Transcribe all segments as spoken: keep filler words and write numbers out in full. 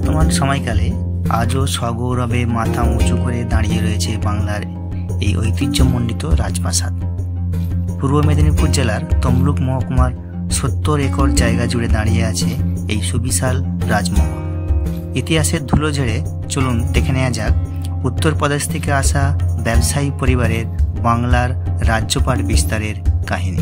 বর্তমান সময়কালে আজও সগৌরবে মাথা উঁচু করে দাঁড়িয়ে রয়েছে বাংলার এই ঐতিহ্যমণ্ডিত রাজপ্রাসাদ। পূর্ব মেদিনীপুর জেলার তমলুক মহকুমার সত্তর একর জায়গা জুড়ে দাঁড়িয়ে আছে এই সুবিশাল রাজমহল। ইতিহাসের ধুলো ঝেড়ে চলুন দেখে নেওয়া যাক উত্তরপ্রদেশ থেকে আসা ব্যবসায়ী পরিবারের বাংলার রাজ্যপাট বিস্তারের কাহিনী।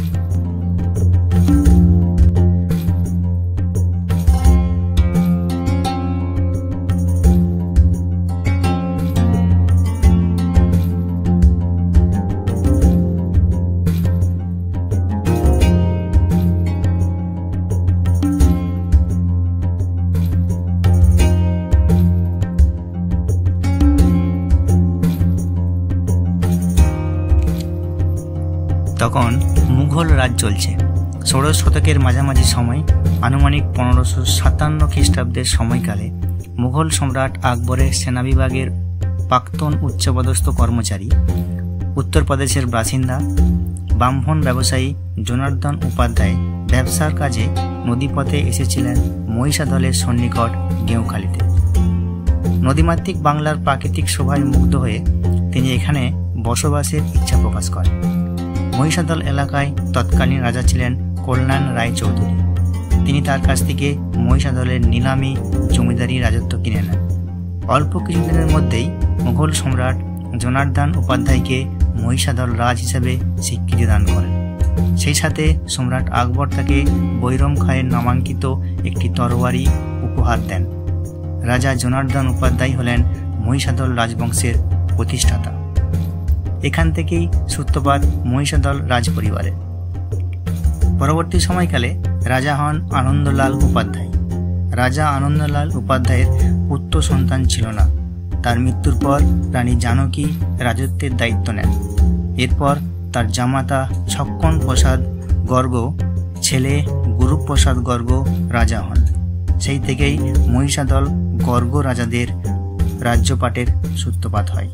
তখন মুঘল রাজ চলছে। ষোড়শ শতকের মাঝামাঝি সময় আনুমানিক পনেরোশো সাতান্ন খ্রিস্টাব্দের সময়কালে মুঘল সম্রাট আকবরের সেনা বিভাগের প্রাক্তন উচ্চপদস্থ কর্মচারী, উত্তরপ্রদেশের বাসিন্দা ব্রাহ্মণ ব্যবসায়ী জনার্দন উপাধ্যায় ব্যবসার কাজে নদীপথে এসেছিলেন মহিষাদলের সন্নিকট গেঁওখালিতে। নদীমাতৃক বাংলার প্রাকৃতিক শোভায় মুগ্ধ হয়ে তিনি এখানে বসবাসের ইচ্ছা প্রকাশ করেন। মহিষাদল এলাকায় তৎকালীন রাজা ছিলেন কল্যাণ রায় চৌধুরী। তিনি তার কাছ থেকে মহিষাদলের নিলামি জমিদারি রাজত্ব কিনে নেন। অল্প কিছুদিনের মধ্যেই মুঘল সম্রাট জনার্দন উপাধ্যায়কে মহিষাদল রাজ হিসেবে স্বীকৃতি দান করেন। সেই সাথে সম্রাট আকবর তাকে বৈরম খাঁয়ের নামাঙ্কিত একটি তরবারি উপহার দেন। রাজা জনার্দন উপাধ্যায় হলেন মহিষাদল রাজবংশের প্রতিষ্ঠাতা। এখান থেকেই সূত্রপাত মহিষাদল রাজ পরিবারের। পরবর্তী সময়কালে রাজা হন আনন্দলাল উপাধ্যায়। রাজা আনন্দলাল উপাধ্যায়ের পুত্র সন্তান ছিল না। তার মৃত্যুর পর রানী জানকী রাজত্বের দায়িত্ব নেন। এরপর তার জামাতা ছক্কন প্রসাদ গর্গ ছেলে গুরুপ্রসাদ গর্গ রাজা হন। সেই থেকেই মহিষাদল গর্গ রাজাদের রাজ্যপাটের সূত্রপাত হয়।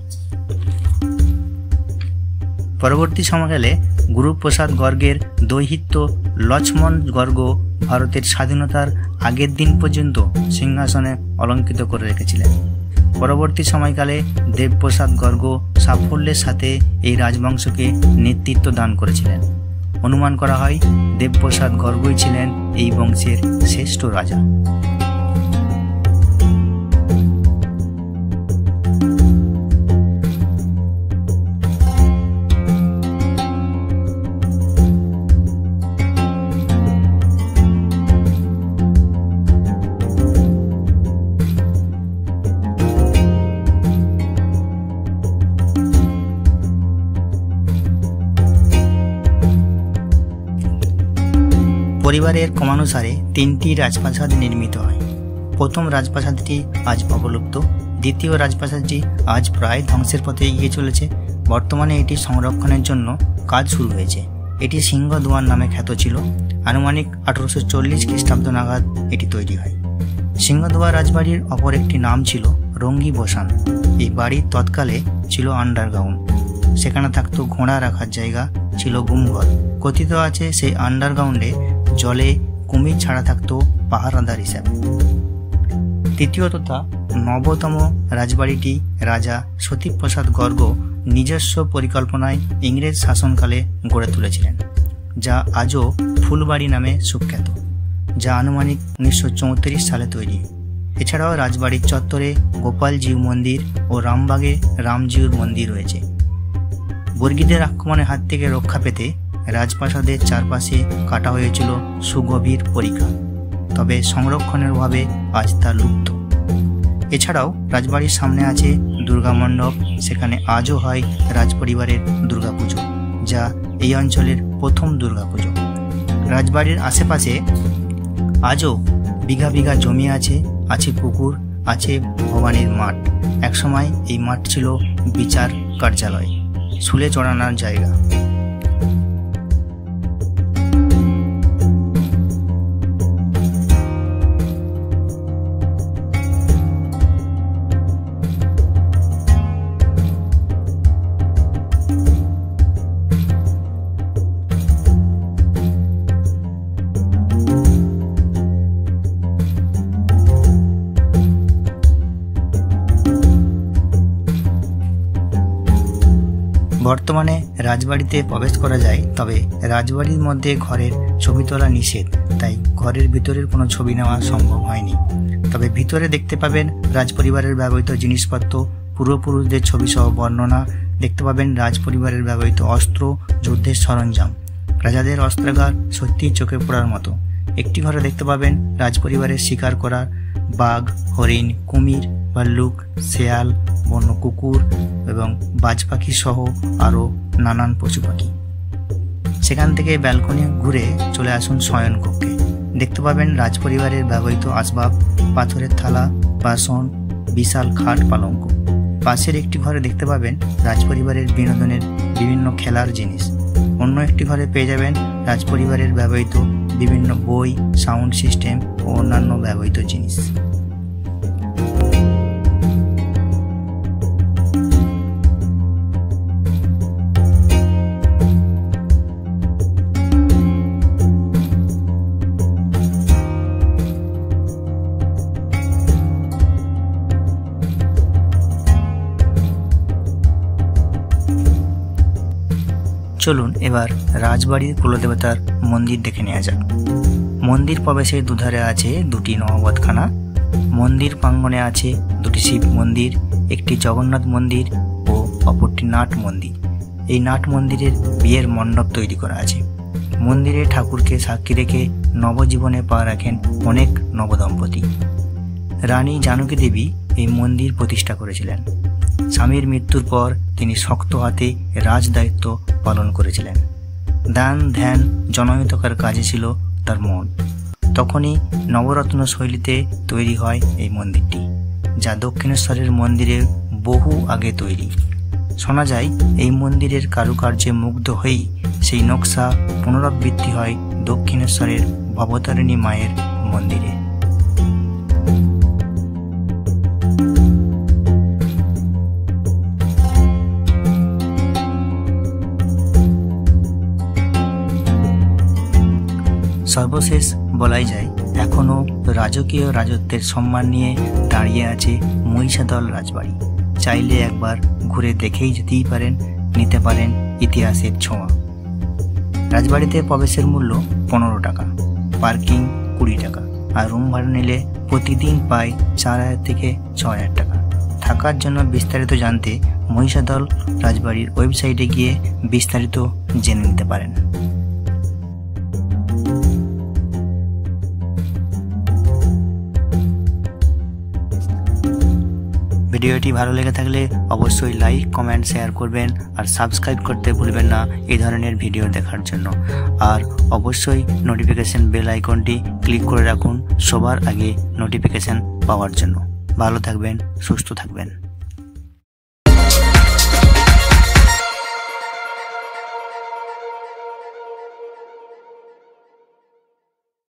পরবর্তী সময়কালে গুরুপ্রসাদ গর্গের দৌহিত্র লক্ষ্মণ গর্গ ভারতের স্বাধীনতার আগের দিন পর্যন্ত সিংহাসনে অলঙ্কৃত করে রেখেছিলেন। পরবর্তী সময়কালে দেবপ্রসাদ গর্গ সাফল্যের সাথে এই রাজবংশকে নেতৃত্ব দান করেছিলেন। অনুমান করা হয় দেবপ্রসাদ গর্গই ছিলেন এই বংশের শ্রেষ্ঠ রাজা। পরিবারের ক্রমানুসারে তিনটি রাজপ্রাসাদ নির্মিত হয়। প্রথম রাজপ্রাসাদটি আজ অবলুপ্ত। দ্বিতীয় রাজপ্রাসাদটি আজ প্রায় ধ্বংসের পথে এগিয়ে চলেছে। বর্তমানে এটি সংরক্ষণের জন্য কাজ শুরু হয়েছে। এটি সিংহদুয়ার নামে খ্যাত ছিল। আনুমানিক আঠারোশো চল্লিশ খ্রিস্টাব্দ নাগাদ এটি তৈরি হয়। সিংহদুয়া রাজবাড়ির অপর একটি নাম ছিল রঙ্গি বসান। এই বাড়ির তৎকালে ছিল আন্ডারগ্রাউন্ড। সেখানে থাকতো ঘোড়া রাখার জায়গা, ছিল গুমঘর। কথিত আছে সেই আন্ডারগ্রাউন্ডে জলে কুমির ছাড়া থাকতো পাহারাদার হিসাবে। তৃতীয় তথা নবতম রাজবাড়িটি রাজা সতীপ্রসাদ গর্গ নিজস্ব পরিকল্পনায় ইংরেজ শাসনকালে গড়ে তুলেছিলেন, যা আজও ফুলবাড়ি নামে সুখ্যাত, যা আনুমানিক উনিশশো চৌত্রিশ সালে তৈরি। এছাড়াও রাজবাড়ির চত্বরে গোপালজিউ মন্দির ও রামবাগে রামজিউর মন্দির রয়েছে। বর্গীদের আক্রমণের হাত থেকে রক্ষা পেতে রাজপ্রাসাদের চারপাশে কাটা হয়েছিল সুগভীর পরিখা, তবে সংরক্ষণের অভাবে আজ তা লুপ্ত। এছাড়াও রাজবাড়ির সামনে আছে দুর্গা মণ্ডপ। সেখানে আজও হয় রাজপরিবারের দুর্গাপুজো, যা এই অঞ্চলের প্রথম দুর্গাপুজো। রাজবাড়ির আশেপাশে আজও বিঘা বিঘা জমি আছে, আছে পুকুর, আছে ভবানীর মাঠ। একসময় এই মাঠ ছিল বিচার কার্যালয়, শুলে চড়ানোর জায়গা। বর্তমানে রাজবাড়িতে প্রবেশ করা যায়, তবে রাজবাড়ির মধ্যে ঘরের ছবি তোলা নিষেধ, তাই ঘরের ভিতরের কোনো ছবি নেওয়া সম্ভব হয়নি। তবে ভিতরে দেখতে পাবেন রাজপরিবারের ব্যবহৃত জিনিসপত্র, পূর্বপুরুষদের ছবি সহ বর্ণনা, দেখতে পাবেন রাজপরিবারের ব্যবহৃত অস্ত্র, যুদ্ধের সরঞ্জাম। রাজাদের অস্ত্রাগার সত্যিই চোখে পড়ার মতো। একটি ঘরে দেখতে পাবেন রাজপরিবারের শিকার করার বাঘ, হরিণ, কুমির, ভাল্লুক, শেয়াল, বন্য কুকুর এবং বাজ পাখি সহ আরও নানান পশু পাখি। সেখান থেকে ব্যালকনি ঘুরে চলে আসুন শয়নকক্ষে। দেখতে পাবেন রাজপরিবারের ব্যবহৃত আসবাব, পাথরের থালা, বাসন, বিশাল খাট, পালঙ্ক। পাশের একটি ঘরে দেখতে পাবেন রাজপরিবারের বিনোদনের বিভিন্ন খেলার জিনিস। অন্য একটি ঘরে পেয়ে যাবেন রাজপরিবারের ব্যবহৃত বিভিন্ন বই, সাউন্ড সিস্টেম ও অন্যান্য ব্যবহৃত জিনিস। চলুন এবার রাজবাড়ির কুলদেবতার মন্দির দেখে নেওয়া যাক। মন্দির প্রবেশের দুধারে আছে দুটি নহবতখানা। মন্দির প্রাঙ্গণে আছে দুটি শিব মন্দির, একটি জগন্নাথ মন্দির ও অপরটি নাট মন্দির। এই নাট মন্দিরের বিয়ের মণ্ডপ তৈরি করা আছে। মন্দিরে ঠাকুরকে সাক্ষী রেখে নবজীবনে পা রাখেন অনেক নবদম্পতি। রানী জানকী দেবী এই মন্দির প্রতিষ্ঠা করেছিলেন। স্বামীর মৃত্যুর পর তিনি শক্ত হাতে রাজ দায়িত্ব পালন করেছিলেন। দান ধ্যান জনহিতকর কাজে ছিল তার মন। তখনই নবরত্ন শৈলীতে তৈরি হয় এই মন্দিরটি, যা দক্ষিণেশ্বরের মন্দিরের বহু আগে তৈরি। শোনা যায় এই মন্দিরের কারুকার্যে মুগ্ধ হয়েই সেই নকশা পুনরাবৃত্তি হয় দক্ষিণেশ্বরের ভবতারিণী মায়ের মন্দিরে। সর্বশেষ বলাই যায়, এখনও রাজকীয় রাজত্বের সম্মান নিয়ে দাঁড়িয়ে আছে মহিষাদল রাজবাড়ি। চাইলে একবার ঘুরে দেখেই যেতেই পারেন, নিতে পারেন ইতিহাসের ছোঁয়া। রাজবাড়িতে প্রবেশের মূল্য পনেরো টাকা, পার্কিং কুড়ি টাকা, আর রুম ভাড়া নিলে প্রতিদিন পায় চার হাজার থেকে ছ হাজার টাকা। থাকার জন্য বিস্তারিত জানতে মহিষাদল রাজবাড়ির ওয়েবসাইটে গিয়ে বিস্তারিত জেনে নিতে পারেন। ভিডিওটি ভালো লেগে থাকলে অবশ্যই লাইক, কমেন্ট, শেয়ার করবেন আর সাবস্ক্রাইব করতে ভুলবেন না এই ধরনের ভিডিও দেখার জন্য। আর অবশ্যই নোটিফিকেশন বেল আইকনটি ক্লিক করে রাখুন সবার আগে নোটিফিকেশন পাওয়ার জন্য। ভালো থাকবেন, সুস্থ থাকবেন।